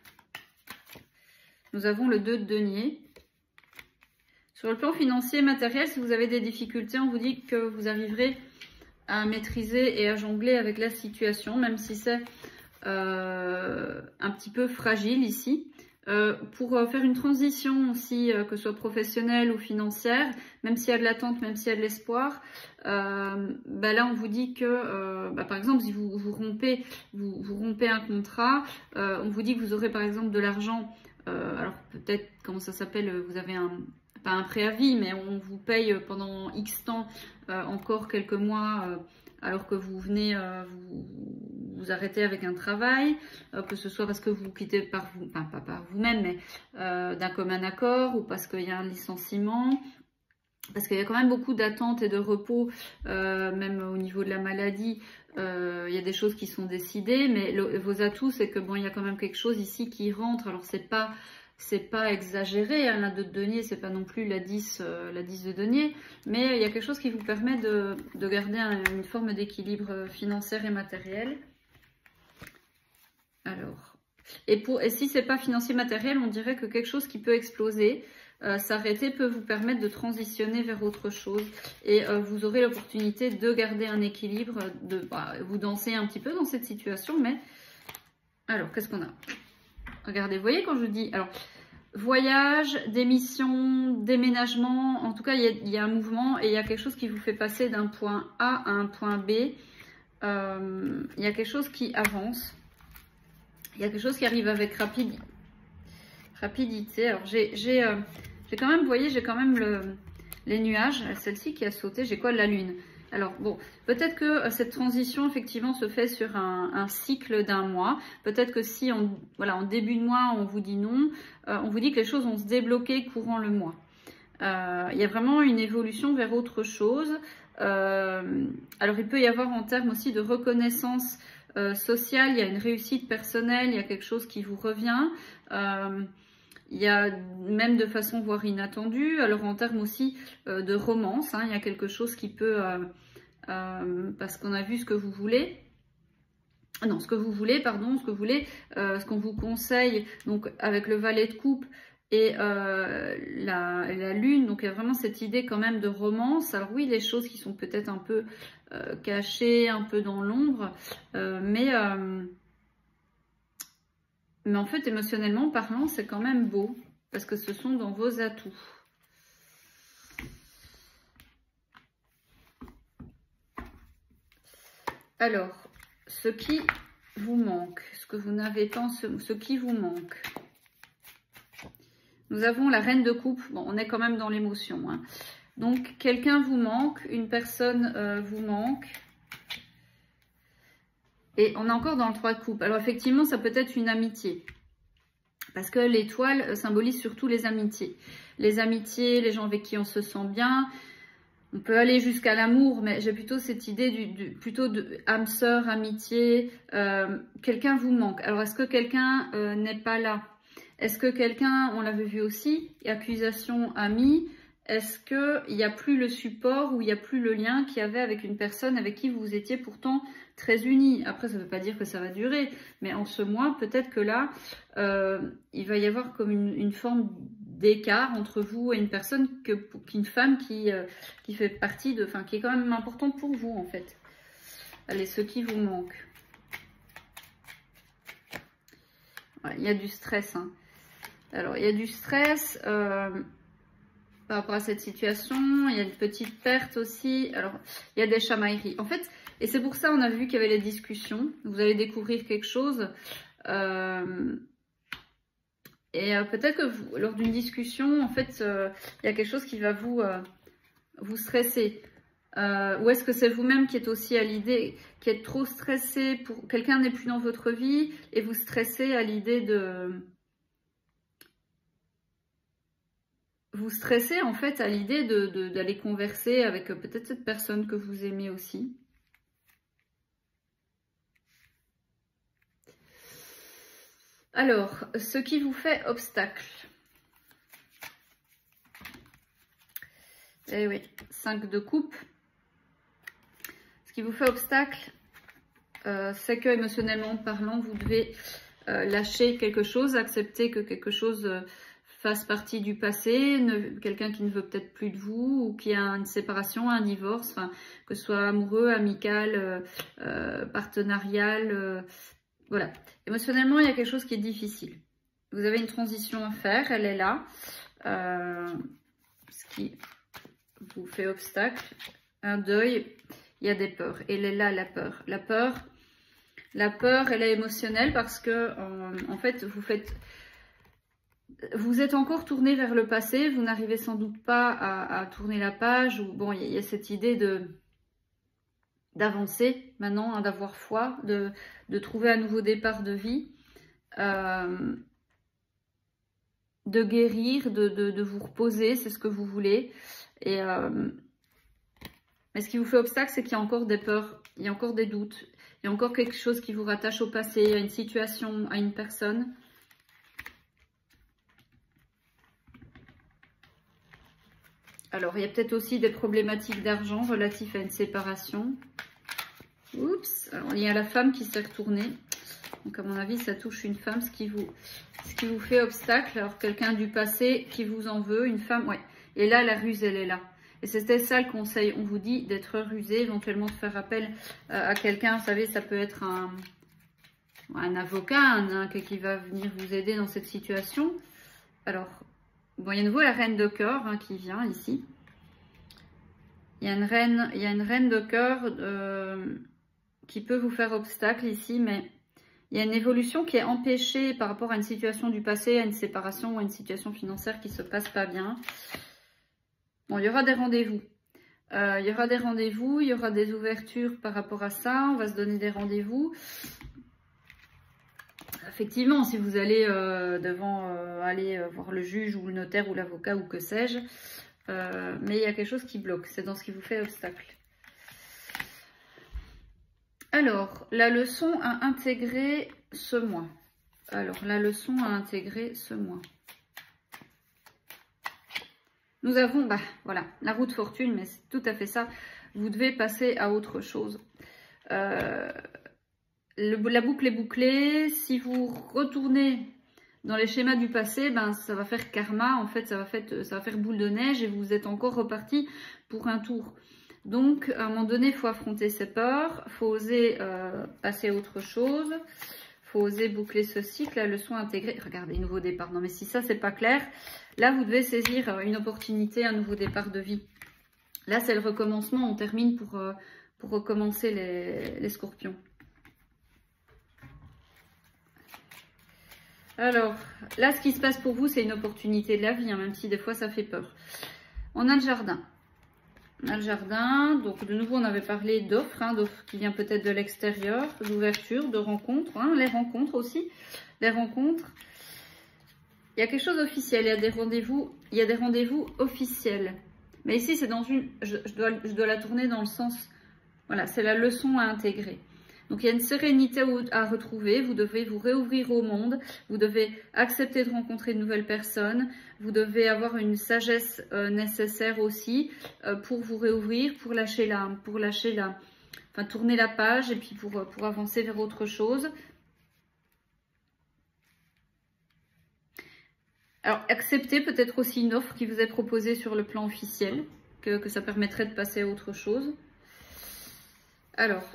Nous avons le deux de denier. Sur le plan financier et matériel, si vous avez des difficultés, on vous dit que vous arriverez à maîtriser et à jongler avec la situation, même si c'est euh, un petit peu fragile ici. Euh, pour euh, faire une transition aussi, euh, que ce soit professionnelle ou financière, même s'il y a de l'attente, même s'il y a de l'espoir, euh, bah là on vous dit que, euh, bah par exemple, si vous, vous, rompez, vous, vous rompez un contrat, euh, on vous dit que vous aurez par exemple de l'argent, euh, alors peut-être, comment ça s'appelle, vous avez un, pas un préavis, mais on vous paye pendant X temps, euh, encore quelques mois, euh, alors que vous venez euh, vous, vous arrêtez avec un travail, euh, que ce soit parce que vous quittez par vous, enfin pas par vous-même, mais euh, d'un commun accord, ou parce qu'il y a un licenciement, parce qu'il y a quand même beaucoup d'attentes et de repos, euh, même au niveau de la maladie, euh, il y a des choses qui sont décidées, mais le, vos atouts, c'est que bon, il y a quand même quelque chose ici qui rentre, alors c'est pas... C'est pas exagéré, hein, la deux de denier, c'est pas non plus la dix, euh, la dix de denier, mais il y a quelque chose qui vous permet de, de garder un, une forme d'équilibre financier et matériel. Alors, et, pour, et si c'est pas financier matériel, on dirait que quelque chose qui peut exploser, euh, s'arrêter peut vous permettre de transitionner vers autre chose. Et euh, vous aurez l'opportunité de garder un équilibre, de bah, vous danser un petit peu dans cette situation. Mais alors, qu'est-ce qu'on a? Regardez, vous voyez quand je dis... alors voyage, démission, déménagement, en tout cas, il y, a, il y a un mouvement et il y a quelque chose qui vous fait passer d'un point A à un point B. Euh, il y a quelque chose qui avance. Il y a quelque chose qui arrive avec rapide, rapidité. Alors, j'ai j'ai euh, quand même, vous voyez, j'ai quand même le, les nuages. Celle-ci qui a sauté, j'ai quoi? La lune. Alors, bon, peut-être que euh, cette transition, effectivement, se fait sur un, un cycle d'un mois. Peut-être que si, on, voilà, en début de mois, on vous dit non, euh, on vous dit que les choses vont se débloquer courant le mois. Euh, il y a vraiment une évolution vers autre chose. Euh, alors, il peut y avoir en termes aussi de reconnaissance euh, sociale, il y a une réussite personnelle, il y a quelque chose qui vous revient. Euh, Il y a même de façon voire inattendue, alors en termes aussi euh, de romance, hein, il y a quelque chose qui peut, euh, euh, parce qu'on a vu ce que vous voulez, non, ce que vous voulez, pardon, ce que vous voulez, euh, ce qu'on vous conseille, donc avec le valet de coupe et euh, la, la lune, donc il y a vraiment cette idée quand même de romance. Alors oui, des choses qui sont peut-être un peu euh, cachées, un peu dans l'ombre, euh, mais... Euh, Mais en fait, émotionnellement parlant, c'est quand même beau. Parce que ce sont dans vos atouts. Alors, ce qui vous manque. Ce que vous n'avez pas, ce, ce qui vous manque. Nous avons la reine de coupe. Bon, on est quand même dans l'émotion. Hein. Donc, quelqu'un vous manque. Une personne euh, vous manque. Et on est encore dans le trois de coupe. Alors effectivement, ça peut être une amitié. Parce que l'étoile symbolise surtout les amitiés. Les amitiés, les gens avec qui on se sent bien. On peut aller jusqu'à l'amour, mais j'ai plutôt cette idée du, du plutôt de âme sœur, amitié. Euh, quelqu'un vous manque. Alors est-ce que quelqu'un euh, n'est pas là? Est-ce que quelqu'un, on l'avait vu aussi, accusation, ami. Est-ce qu'il n'y a plus le support ou il n'y a plus le lien qu'il y avait avec une personne avec qui vous étiez pourtant très unis? Après, ça ne veut pas dire que ça va durer, mais en ce mois, peut-être que là, euh, il va y avoir comme une, une forme d'écart entre vous et une personne, que, qu'une femme qui, euh, qui fait partie de, enfin, qui est quand même importante pour vous, en fait. Allez, ce qui vous manque. Voilà, il y a du stress. Hein. Alors, il y a du stress... Euh, par rapport à cette situation, il y a une petite perte aussi. Alors, il y a des chamailleries. En fait, et c'est pour ça on a vu qu'il y avait les discussions. Vous allez découvrir quelque chose. Euh, et euh, peut-être que vous, lors d'une discussion, en fait, euh, il y a quelque chose qui va vous, euh, vous stresser. Euh, ou est-ce que c'est vous-même qui êtes aussi à l'idée, qui êtes trop stressé pour... Quelqu'un n'est plus dans votre vie et vous stressez à l'idée de... Vous stressez en fait à l'idée de, de, d'aller converser avec peut-être cette personne que vous aimez aussi. Alors, ce qui vous fait obstacle. Eh oui, cinq de coupe. Ce qui vous fait obstacle, euh, c'est que émotionnellement parlant, vous devez euh, lâcher quelque chose, accepter que quelque chose... Euh, fasse partie du passé, quelqu'un qui ne veut peut-être plus de vous, ou qui a une séparation, un divorce, enfin, que ce soit amoureux, amical, euh, euh, partenarial, euh, voilà. Émotionnellement, il y a quelque chose qui est difficile. Vous avez une transition à faire, elle est là, euh, ce qui vous fait obstacle, un deuil, il y a des peurs, et elle est là, la peur. La peur, la peur, elle est émotionnelle parce que, euh, en fait, vous faites... Vous êtes encore tourné vers le passé, vous n'arrivez sans doute pas à, à tourner la page. Ou, bon, il y, y a cette idée de d'avancer maintenant, hein, d'avoir foi, de, de trouver un nouveau départ de vie, euh, de guérir, de, de, de vous reposer, c'est ce que vous voulez. Et, euh, mais ce qui vous fait obstacle, c'est qu'il y a encore des peurs, il y a encore des doutes, il y a encore quelque chose qui vous rattache au passé, à une situation, à une personne. Alors, il y a peut-être aussi des problématiques d'argent relatives à une séparation. Oups, alors il y a la femme qui s'est retournée. Donc à mon avis, ça touche une femme, ce qui vous, ce qui vous fait obstacle. Alors quelqu'un du passé qui vous en veut, une femme, ouais. Et là, la ruse, elle est là. Et c'était ça le conseil. On vous dit d'être rusé, éventuellement de faire appel euh, à quelqu'un. Vous savez, ça peut être un, un avocat, un, un, qui va venir vous aider dans cette situation. Alors, bon, il y a de nouveau la reine de cœur hein, qui vient ici. Il y a une reine, il y a une reine de cœur euh, qui peut vous faire obstacle ici, mais il y a une évolution qui est empêchée par rapport à une situation du passé, à une séparation ou à une situation financière qui ne se passe pas bien. Bon, il y aura des rendez-vous. Euh, il y aura des rendez-vous, il y aura des ouvertures par rapport à ça. On va se donner des rendez-vous. Effectivement, si vous allez euh, devant euh, aller euh, voir le juge ou le notaire ou l'avocat ou que sais-je, euh, mais il y a quelque chose qui bloque. C'est dans ce qui vous fait obstacle. Alors, la leçon à intégrer ce mois. Alors, la leçon à intégrer ce mois. Nous avons, bah, voilà, la roue de fortune, mais c'est tout à fait ça. Vous devez passer à autre chose. Euh, le, la boucle est bouclée. Si vous retournez dans les schémas du passé, ben, ça va faire karma. En fait, ça va faire, ça va faire boule de neige et vous êtes encore reparti pour un tour. Donc, à un moment donné, il faut affronter ses peurs. Il faut oser euh, passer à autre chose. Il faut oser boucler ce cycle. La leçon intégrée. Regardez, nouveau départ. Non, mais si ça, c'est pas clair, là, vous devez saisir une opportunité, un nouveau départ de vie. Là, c'est le recommencement. On termine pour, euh, pour recommencer les, les scorpions. Alors, là, ce qui se passe pour vous, c'est une opportunité de la vie, hein, même si des fois, ça fait peur. On a le jardin. On a le jardin. Donc, de nouveau, on avait parlé d'offres, hein, d'offres qui vient peut-être de l'extérieur, d'ouverture, de rencontres. Hein, les rencontres aussi. Les rencontres. Il y a quelque chose d'officiel. Il y a des rendez-vous. Il y a des rendez-vous officiels. Mais ici, c'est dans une... Je, je, dois, je dois la tourner dans le sens... Voilà, c'est la leçon à intégrer. Donc, il y a une sérénité à retrouver. Vous devez vous réouvrir au monde. Vous devez accepter de rencontrer de nouvelles personnes. Vous devez avoir une sagesse euh, nécessaire aussi euh, pour vous réouvrir, pour lâcher la, pour lâcher la, enfin, tourner la page et puis pour, pour avancer vers autre chose. Alors, acceptez peut-être aussi une offre qui vous est proposée sur le plan officiel, que, que ça permettrait de passer à autre chose. Alors...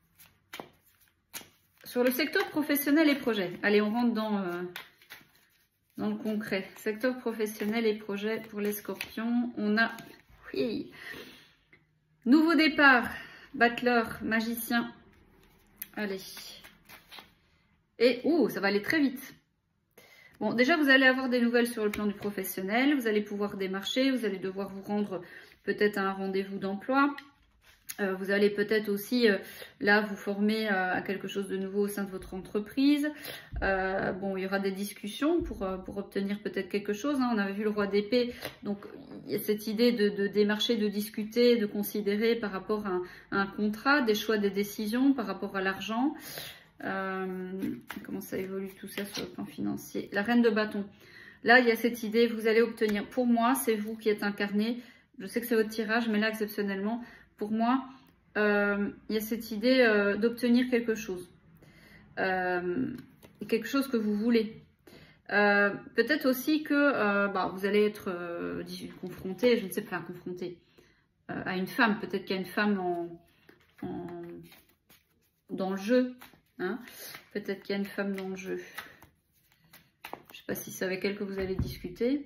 Sur le secteur professionnel et projet. Allez, on rentre dans, euh, dans le concret. Secteur professionnel et projet pour les scorpions. On a, oui, nouveau départ, battleur, magicien. Allez. Et, oh, ça va aller très vite. Bon, déjà, vous allez avoir des nouvelles sur le plan du professionnel. Vous allez pouvoir démarcher. Vous allez devoir vous rendre peut-être à un rendez-vous d'emploi. Euh, vous allez peut-être aussi, euh, là, vous former euh, à quelque chose de nouveau au sein de votre entreprise. Euh, bon, il y aura des discussions pour, euh, pour obtenir peut-être quelque chose. Hein. On avait vu le roi d'épée. Donc, il y a cette idée de, de démarcher, de discuter, de considérer par rapport à un, à un contrat, des choix, des décisions, par rapport à l'argent. Euh, comment ça évolue tout ça sur le plan financier? La reine de bâton. Là, il y a cette idée, vous allez obtenir. Pour moi, c'est vous qui êtes incarné. Je sais que c'est votre tirage, mais là, exceptionnellement... Pour moi, euh, il y a cette idée euh, d'obtenir quelque chose. Euh, quelque chose que vous voulez. Euh, Peut-être aussi que euh, bah, vous allez être euh, confronté, je ne sais pas, confronté euh, à une femme. Peut-être qu'il y a une femme en, en, dans le jeu. Hein. Peut-être qu'il y a une femme dans le jeu. Je ne sais pas si c'est avec elle que vous allez discuter.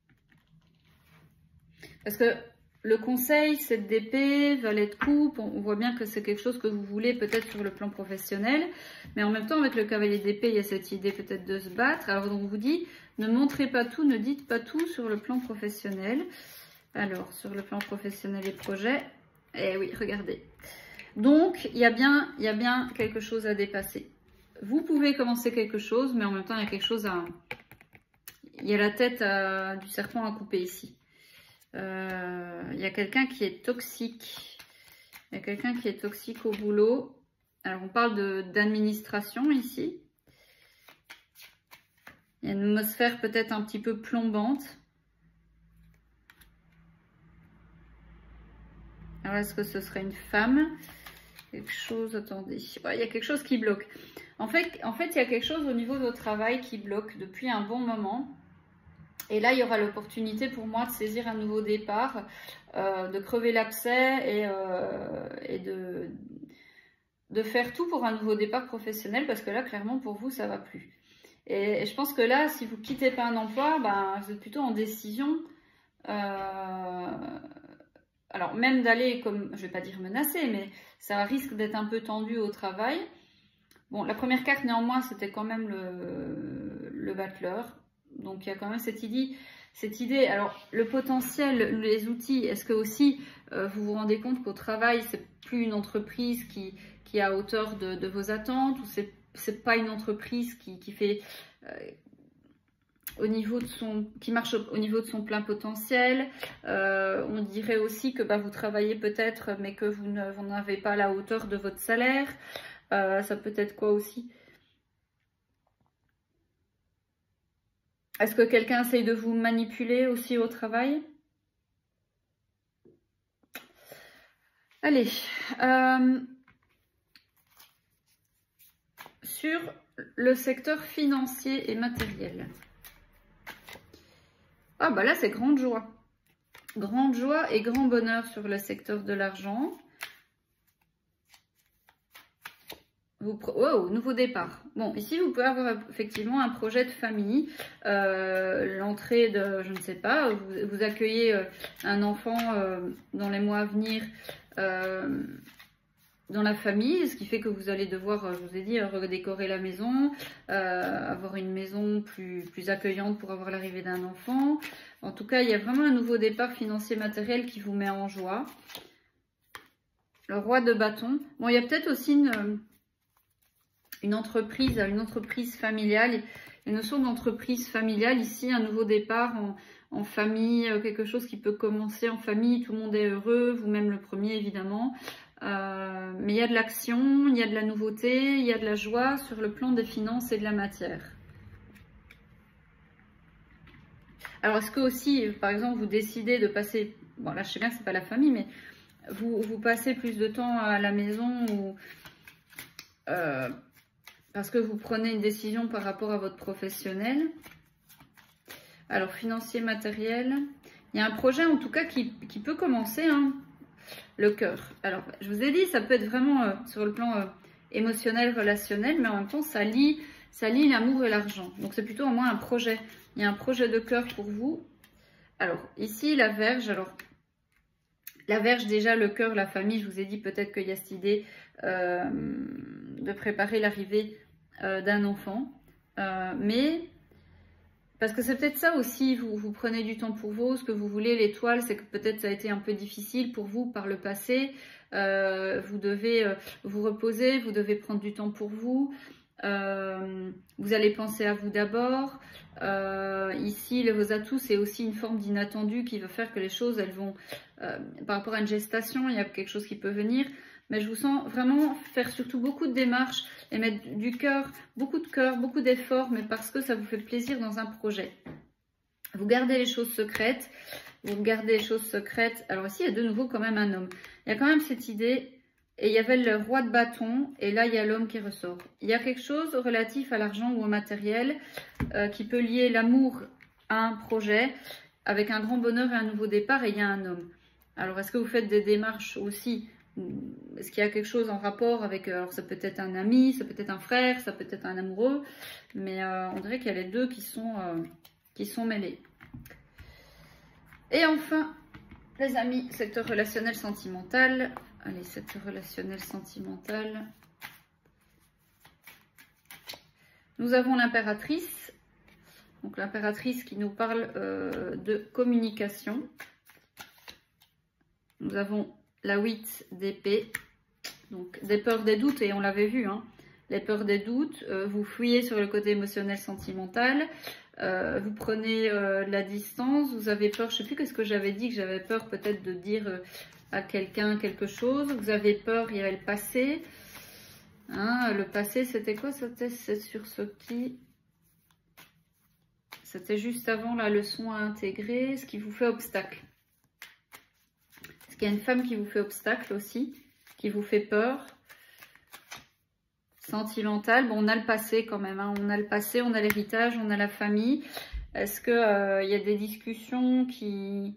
Parce que... Le conseil, sept d'épée, valet de coupe, on voit bien que c'est quelque chose que vous voulez peut-être sur le plan professionnel. Mais en même temps, avec le cavalier d'épée, il y a cette idée peut-être de se battre. Alors, on vous dit, ne montrez pas tout, ne dites pas tout sur le plan professionnel. Alors, sur le plan professionnel et projet, eh oui, regardez. Donc, il y a bien, il y a bien quelque chose à dépasser. Vous pouvez commencer quelque chose, mais en même temps, il y a quelque chose à... Il y a la tête à... du serpent à couper ici. Il euh, y a quelqu'un qui est toxique. Il y a quelqu'un qui est toxique au boulot. Alors, on parle d'administration ici. Il y a une atmosphère peut-être un petit peu plombante. Alors, est-ce que ce serait une femme? Quelque chose, attendez. Ouais, il y a quelque chose qui bloque. En fait, en fait, il y a quelque chose au niveau de votre travail qui bloque depuis un bon moment. Et là, il y aura l'opportunité pour moi de saisir un nouveau départ, euh, de crever l'abcès et, euh, et de, de faire tout pour un nouveau départ professionnel, parce que là, clairement, pour vous, ça ne va plus. Et, et je pense que là, si vous ne quittez pas un emploi, ben, vous êtes plutôt en décision. Euh, alors, même d'aller, comme je ne vais pas dire menacer, mais ça risque d'être un peu tendu au travail. Bon, la première carte, néanmoins, c'était quand même le, le battleur. Donc, il y a quand même cette idée. Cette idée. Alors, le potentiel, les outils, est-ce que aussi, euh, vous vous rendez compte qu'au travail, c'est plus une entreprise qui, qui est à hauteur de, de vos attentes, ou c'est c'est pas une entreprise qui, qui fait... Euh, au niveau de son, qui marche au, au niveau de son plein potentiel. Euh, on dirait aussi que bah, vous travaillez peut-être, mais que vous n'avez pas la hauteur de votre salaire. Euh, ça peut être quoi aussi? Est-ce que quelqu'un essaye de vous manipuler aussi au travail? Allez. Euh, sur le secteur financier et matériel. Ah bah là, c'est grande joie. Grande joie et grand bonheur sur le secteur de l'argent. Vous, wow, nouveau départ. Bon, ici, vous pouvez avoir effectivement un projet de famille. Euh, L'entrée de, je ne sais pas, vous, vous accueillez un enfant euh, dans les mois à venir euh, dans la famille, ce qui fait que vous allez devoir, je vous ai dit, redécorer la maison, euh, avoir une maison plus, plus accueillante pour avoir l'arrivée d'un enfant. En tout cas, il y a vraiment un nouveau départ financier matériel qui vous met en joie. Le roi de bâton. Bon, il y a peut-être aussi une, une entreprise, une entreprise familiale, une notion d'entreprise familiale. Ici, un nouveau départ en, en famille, quelque chose qui peut commencer en famille. Tout le monde est heureux, vous-même le premier, évidemment. Euh, mais il y a de l'action, il y a de la nouveauté, il y a de la joie sur le plan des finances et de la matière. Alors, est-ce que aussi, par exemple, vous décidez de passer... Bon, là, je sais bien que c'est pas la famille, mais vous, vous passez plus de temps à la maison ou... Euh, parce que vous prenez une décision par rapport à votre professionnel. Alors, financier, matériel. Il y a un projet, en tout cas, qui, qui peut commencer, hein. Le cœur. Alors, je vous ai dit, ça peut être vraiment euh, sur le plan euh, émotionnel, relationnel, mais en même temps, ça lie, ça lie l'amour et l'argent. Donc, c'est plutôt au moins un projet. Il y a un projet de cœur pour vous. Alors, ici, la Vierge. Alors, la Vierge, déjà, le cœur, la famille, je vous ai dit peut-être qu'il y a cette idée euh, de préparer l'arrivée euh, d'un enfant. Euh, mais... Parce que c'est peut-être ça aussi, vous, vous prenez du temps pour vous, ce que vous voulez, l'étoile, c'est que peut-être ça a été un peu difficile pour vous par le passé. Euh, vous devez euh, vous reposer, vous devez prendre du temps pour vous. Euh, vous allez penser à vous d'abord. Euh, ici, les, vos atouts, c'est aussi une forme d'inattendu qui va faire que les choses, elles vont... Euh, par rapport à une gestation, il y a quelque chose qui peut venir. Mais je vous sens vraiment faire surtout beaucoup de démarches et mettre du cœur, beaucoup de cœur, beaucoup d'efforts, mais parce que ça vous fait plaisir dans un projet. Vous gardez les choses secrètes, vous gardez les choses secrètes. Alors ici, il y a de nouveau quand même un homme. Il y a quand même cette idée, et il y avait le roi de bâton, et là, il y a l'homme qui ressort. Il y a quelque chose relatif à l'argent ou au matériel euh, qui peut lier l'amour à un projet, avec un grand bonheur et un nouveau départ, et il y a un homme. Alors, est-ce que vous faites des démarches aussi? Est-ce qu'il y a quelque chose en rapport avec... Alors, ça peut être un ami, ça peut être un frère, ça peut être un amoureux. Mais euh, on dirait qu'il y a les deux qui sont, euh, qui sont mêlés. Et enfin, les amis, secteur relationnel sentimental. Allez, secteur relationnel sentimental. Nous avons l'impératrice. Donc, l'impératrice qui nous parle euh, de communication. Nous avons... la huit d'épée, donc des peurs, des doutes, et on l'avait vu, hein, les peurs, des doutes, euh, vous fuyez sur le côté émotionnel, sentimental, euh, vous prenez euh, la distance, vous avez peur, je ne sais plus qu'est-ce que j'avais dit, que j'avais peur peut-être de dire euh, à quelqu'un quelque chose, vous avez peur, il y avait le passé, hein, le passé c'était quoi? C'était sur ce qui... C'était juste avant la leçon à intégrer, ce qui vous fait obstacle. Il y a une femme qui vous fait obstacle aussi, qui vous fait peur. Sentimental, bon, on a le passé quand même, hein. On a le passé, on a l'héritage, on a la famille. Est-ce qu'il euh, y a des discussions qui...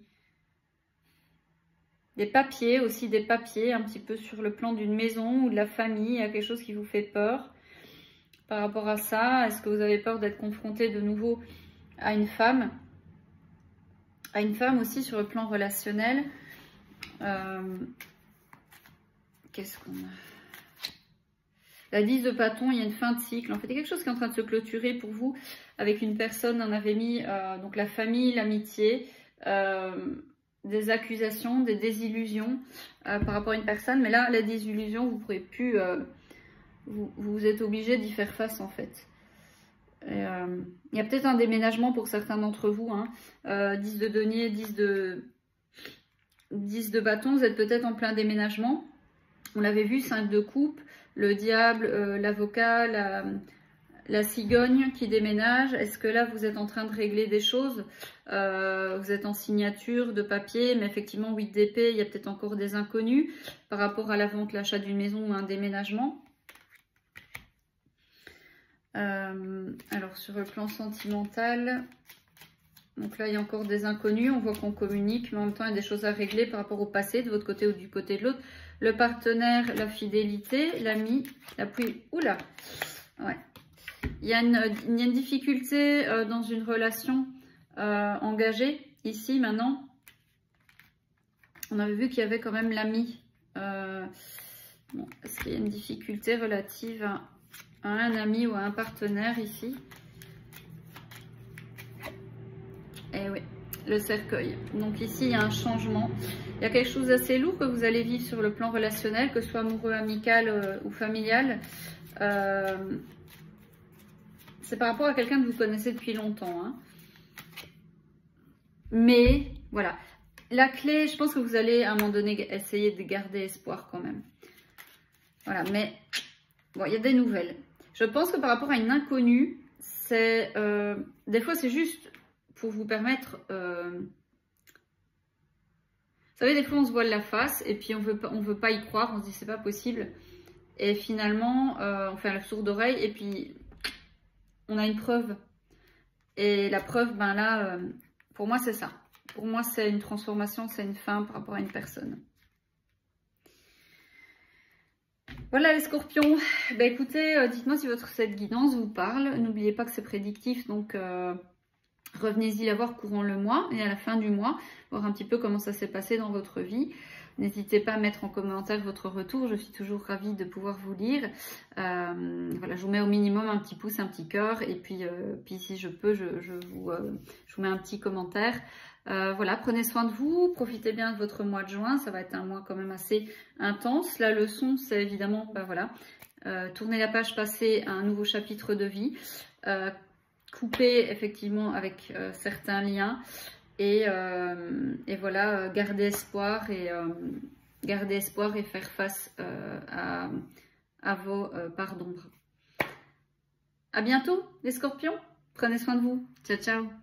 Des papiers, aussi des papiers, un petit peu sur le plan d'une maison ou de la famille, il y a quelque chose qui vous fait peur par rapport à ça? Est-ce que vous avez peur d'être confronté de nouveau à une femme? À une femme aussi sur le plan relationnel. Euh... Qu'est-ce qu'on a? La dix de bâton, il y a une fin de cycle. En fait, il y a quelque chose qui est en train de se clôturer pour vous avec une personne. On avait mis euh, donc la famille, l'amitié, euh, des accusations, des désillusions euh, par rapport à une personne. Mais là, la désillusion, vous ne pourrez plus... Euh, vous, vous êtes obligé d'y faire face en fait. Et, euh, il y a peut-être un déménagement pour certains d'entre vous. Hein. Euh, dix de denier, dix de, dix de bâton, vous êtes peut-être en plein déménagement. On l'avait vu, cinq de coupe, le diable, euh, l'avocat, la, la cigogne qui déménage. Est-ce que là, vous êtes en train de régler des choses? euh, Vous êtes en signature de papier, mais effectivement, huit d'épée, il y a peut-être encore des inconnus par rapport à la vente, l'achat d'une maison ou un déménagement. Euh, alors, sur le plan sentimental... Donc là, il y a encore des inconnus. On voit qu'on communique, mais en même temps, il y a des choses à régler par rapport au passé, de votre côté ou du côté de l'autre. Le partenaire, la fidélité, l'ami, la pluie. Oula, ouais. Il y a une, il y a une difficulté euh, dans une relation euh, engagée. Ici, maintenant, on avait vu qu'il y avait quand même l'ami. Euh, bon, est-ce qu'il y a une difficulté relative à, à un ami ou à un partenaire ici? Eh oui, le cercueil. Donc ici, il y a un changement. Il y a quelque chose d'assez lourd que vous allez vivre sur le plan relationnel, que ce soit amoureux, amical euh, ou familial. Euh, C'est par rapport à quelqu'un que vous connaissez depuis longtemps. Hein. Mais, voilà. La clé, je pense que vous allez à un moment donné essayer de garder espoir quand même. Voilà, mais bon, il y a des nouvelles. Je pense que par rapport à une inconnue, c'est... Euh, des fois, c'est juste... pour vous permettre, euh... vous savez, des fois on se voile la face et puis on veut pas, on veut pas y croire, on se dit c'est pas possible. Et finalement, euh, on fait un sourd d'oreille et puis on a une preuve. Et la preuve, ben là, euh, pour moi c'est ça. Pour moi c'est une transformation, c'est une fin par rapport à une personne. Voilà les scorpions. Ben écoutez, euh, dites-moi si votre cette guidance vous parle. N'oubliez pas que c'est prédictif, donc... Euh... revenez-y la voir courant le mois et à la fin du mois, voir un petit peu comment ça s'est passé dans votre vie. N'hésitez pas à mettre en commentaire votre retour, je suis toujours ravie de pouvoir vous lire. Euh, voilà, je vous mets au minimum un petit pouce, un petit cœur et puis, euh, puis si je peux, je, je, vous, euh, je vous mets un petit commentaire. Euh, voilà, prenez soin de vous, profitez bien de votre mois de juin, ça va être un mois quand même assez intense. La leçon, c'est évidemment, ben voilà, euh, tourner la page, passer à un nouveau chapitre de vie. Euh, couper effectivement avec euh, certains liens et, euh, et voilà, euh, garder espoir et euh, garder espoir et faire face euh, à, à vos euh, parts d'ombre. À bientôt les scorpions, prenez soin de vous, ciao ciao.